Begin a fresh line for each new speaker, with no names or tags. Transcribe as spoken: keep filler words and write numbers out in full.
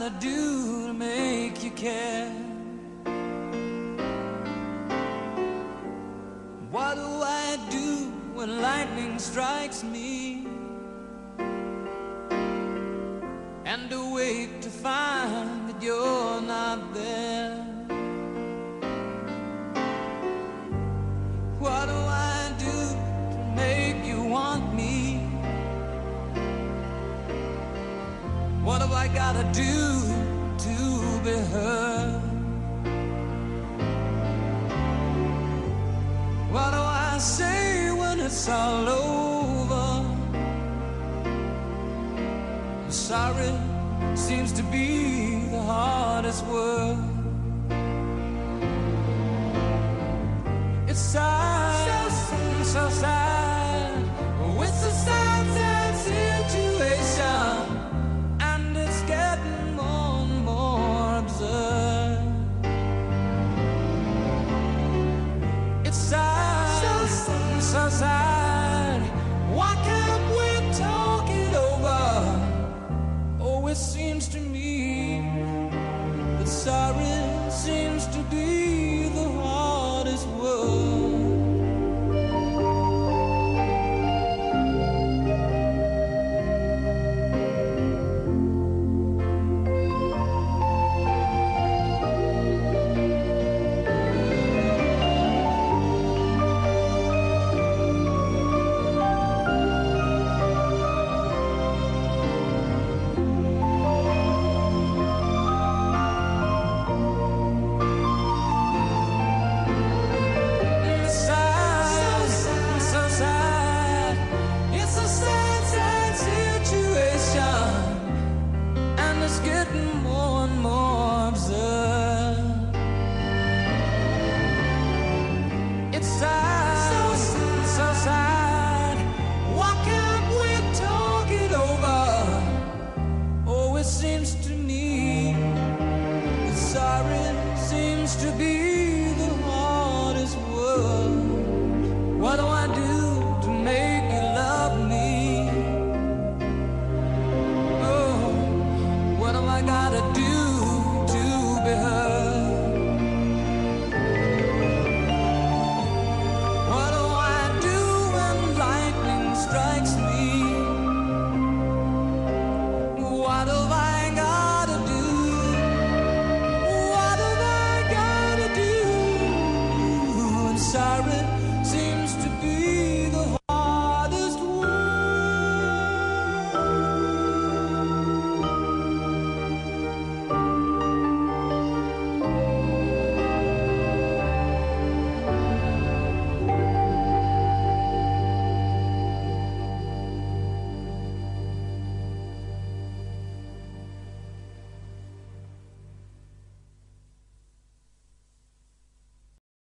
gotta do to make you care? What do I do when lightning strikes me and awake to find that you're not there? What do I do to make you want me? What have I gotta do to be heard? What do I say when it's all over? Sorry seems to be the hardest word. It's sad, so, so sad. It's a sad, sad situation, and it's getting more and more absurd. It's sad, so, so, so sad. Why can't we talk it over? Oh, it seems to me that sorry seems to be